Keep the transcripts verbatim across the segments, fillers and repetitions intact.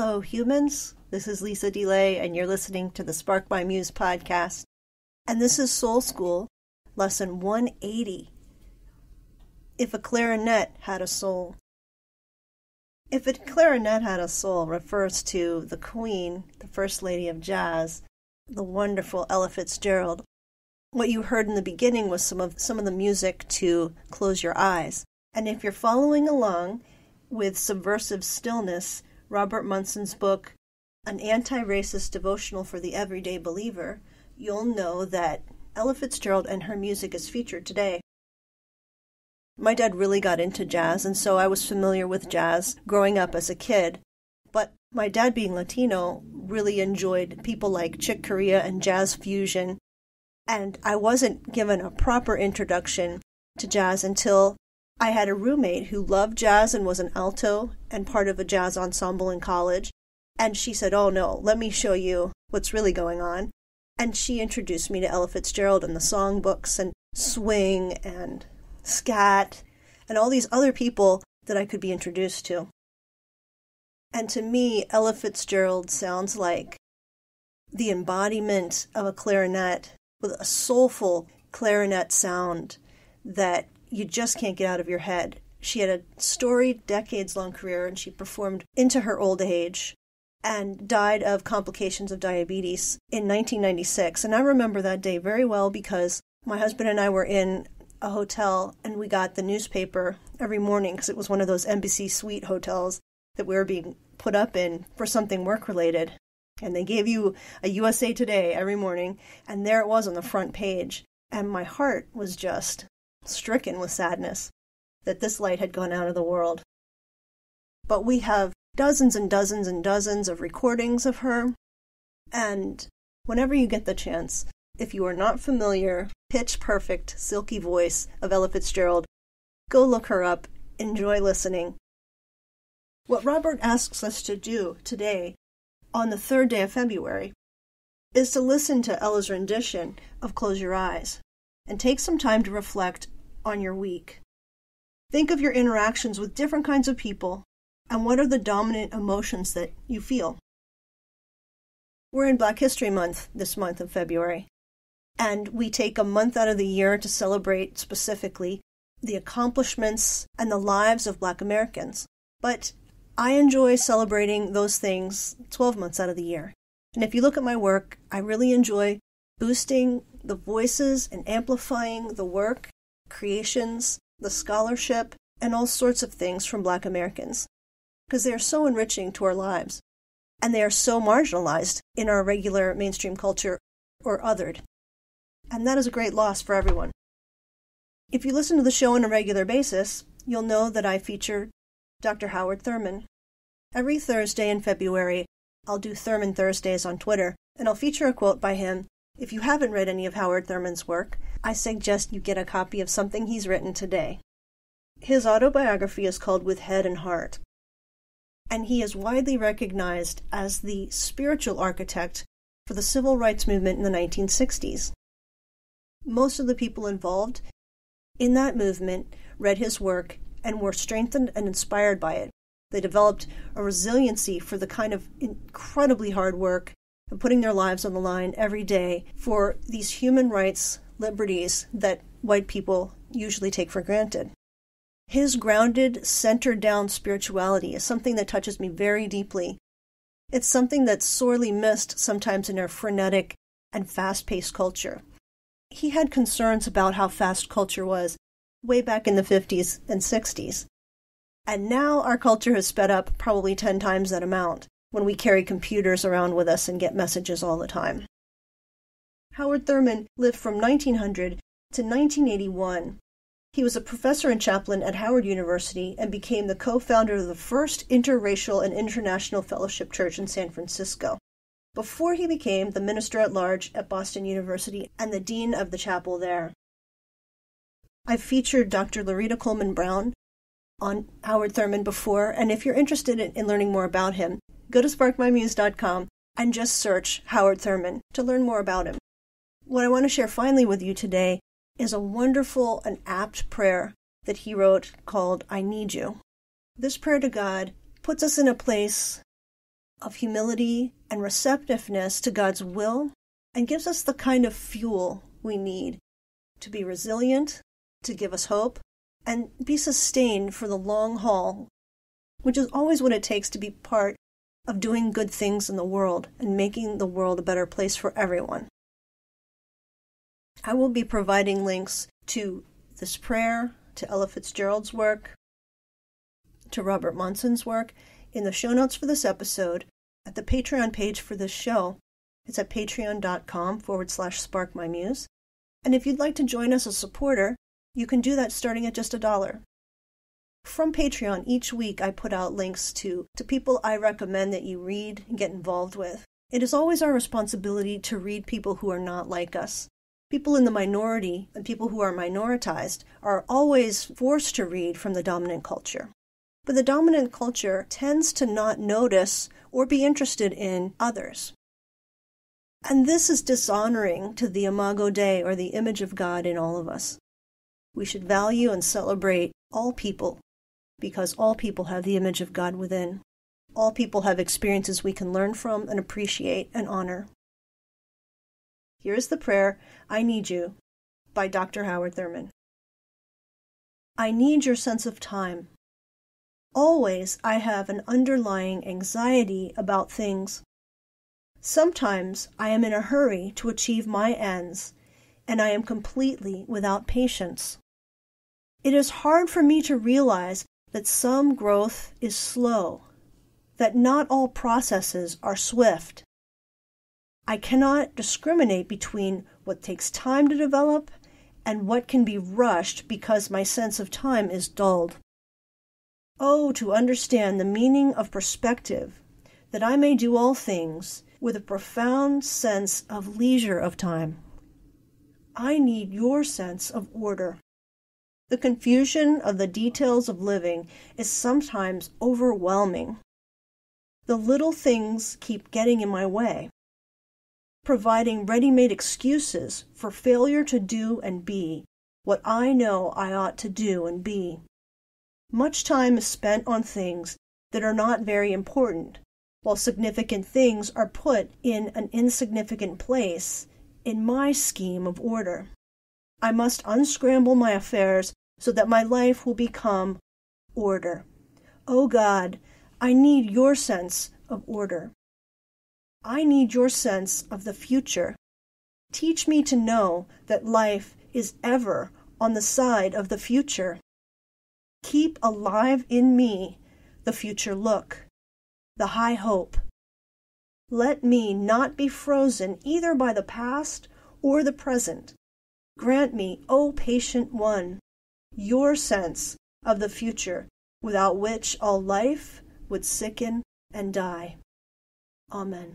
Hello, humans. This is Lisa DeLay, and you're listening to the Spark My Muse podcast. And this is Soul School, lesson one eighty. If a clarinet had a soul. If a clarinet had a soul refers to the queen, the first lady of jazz, the wonderful Ella Fitzgerald. What you heard in the beginning was some of some of the music to Close Your Eyes. And if you're following along with Subversive Stillness, Robert Monson's book, An Anti-Racist Devotional for the Everyday Believer, you'll know that Ella Fitzgerald and her music is featured today. My dad really got into jazz, and so I was familiar with jazz growing up as a kid. But my dad, being Latino, really enjoyed people like Chick Corea and jazz fusion, and I wasn't given a proper introduction to jazz until I had a roommate who loved jazz and was an alto and part of a jazz ensemble in college. And she said, oh no, let me show you what's really going on. And she introduced me to Ella Fitzgerald and the songbooks and swing and scat and all these other people that I could be introduced to. And to me, Ella Fitzgerald sounds like the embodiment of a clarinet with a soulful clarinet sound that you just can't get out of your head. She had a storied, decades-long career, and she performed into her old age and died of complications of diabetes in nineteen ninety-six. And I remember that day very well because my husband and I were in a hotel, and we got the newspaper every morning because it was one of those embassy suite hotels that we were being put up in for something work-related. And they gave you a U S A Today every morning, and there it was on the front page. And my heart was just stricken with sadness that this light had gone out of the world. But we have dozens and dozens and dozens of recordings of her, and whenever you get the chance, if you are not familiar, pitch-perfect, silky voice of Ella Fitzgerald, go look her up, enjoy listening. What Robert asks us to do today, on the third day of February, is to listen to Ella's rendition of Close Your Eyes, and take some time to reflect on your week. Think of your interactions with different kinds of people, and what are the dominant emotions that you feel. We're in Black History Month this month of February, and we take a month out of the year to celebrate specifically the accomplishments and the lives of Black Americans. But I enjoy celebrating those things twelve months out of the year. And if you look at my work, I really enjoy boosting the voices and amplifying the work, creations, the scholarship, and all sorts of things from Black Americans, because they are so enriching to our lives, and they are so marginalized in our regular mainstream culture or othered. And that is a great loss for everyone. If you listen to the show on a regular basis, you'll know that I feature Doctor Howard Thurman. Every Thursday in February, I'll do Thurman Thursdays on Twitter, and I'll feature a quote by him. If you haven't read any of Howard Thurman's work, I suggest you get a copy of something he's written today. His autobiography is called With Head and Heart, and he is widely recognized as the spiritual architect for the civil rights movement in the nineteen sixties. Most of the people involved in that movement read his work and were strengthened and inspired by it. They developed a resiliency for the kind of incredibly hard work and putting their lives on the line every day for these human rights liberties that white people usually take for granted. His grounded, centered-down spirituality is something that touches me very deeply. It's something that's sorely missed sometimes in our frenetic and fast-paced culture. He had concerns about how fast culture was way back in the fifties and sixties. And now our culture has sped up probably ten times that amount when we carry computers around with us and get messages all the time. Howard Thurman lived from nineteen hundred to nineteen eighty-one. He was a professor and chaplain at Howard University and became the co-founder of the first interracial and international fellowship church in San Francisco, before he became the minister at large at Boston University and the dean of the chapel there. I've featured Doctor Loretta Coleman Brown on Howard Thurman before, and if you're interested in, in learning more about him, go to spark my muse dot com and just search Howard Thurman to learn more about him. What I want to share finally with you today is a wonderful and apt prayer that he wrote called I Need You. This prayer to God puts us in a place of humility and receptiveness to God's will, and gives us the kind of fuel we need to be resilient, to give us hope, and be sustained for the long haul, which is always what it takes to be part of doing good things in the world and making the world a better place for everyone. I will be providing links to this prayer, to Ella Fitzgerald's work, to Robert Monson's work in the show notes for this episode at the Patreon page for this show. It's at patreon.com forward slash sparkmymuse. And if you'd like to join us as a supporter, you can do that starting at just a dollar. From Patreon, each week I put out links to, to people I recommend that you read and get involved with. It is always our responsibility to read people who are not like us. People in the minority and people who are minoritized are always forced to read from the dominant culture. But the dominant culture tends to not notice or be interested in others. And this is dishonoring to the Imago Dei, or the image of God in all of us. We should value and celebrate all people, because all people have the image of God within. All people have experiences we can learn from and appreciate and honor. Here is the prayer, I Need You, by Doctor Howard Thurman. I need your sense of time. Always I have an underlying anxiety about things. Sometimes I am in a hurry to achieve my ends, and I am completely without patience. It is hard for me to realize that some growth is slow, that not all processes are swift. I cannot discriminate between what takes time to develop and what can be rushed because my sense of time is dulled. Oh, to understand the meaning of perspective, that I may do all things with a profound sense of leisure of time. I need your sense of order. The confusion of the details of living is sometimes overwhelming. The little things keep getting in my way, providing ready-made excuses for failure to do and be what I know I ought to do and be. Much time is spent on things that are not very important, while significant things are put in an insignificant place in my scheme of order. I must unscramble my affairs so that my life will become order. Oh God, I need your sense of order. I need your sense of the future. Teach me to know that life is ever on the side of the future. Keep alive in me the future look, the high hope. Let me not be frozen either by the past or the present. Grant me, O patient one, your sense of the future, without which all life would sicken and die. Amen.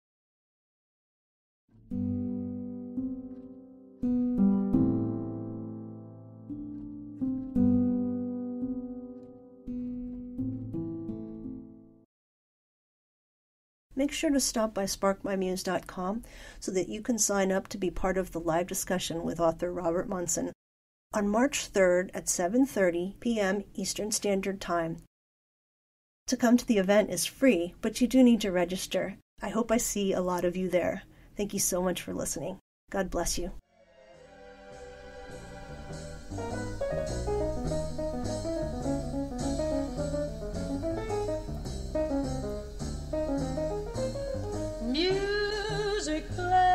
Make sure to stop by spark my muse dot com so that you can sign up to be part of the live discussion with author Robert Monson on March third at seven thirty p.m. Eastern Standard Time. To come to the event is free, but you do need to register. I hope I see a lot of you there. Thank you so much for listening. God bless you. Music play.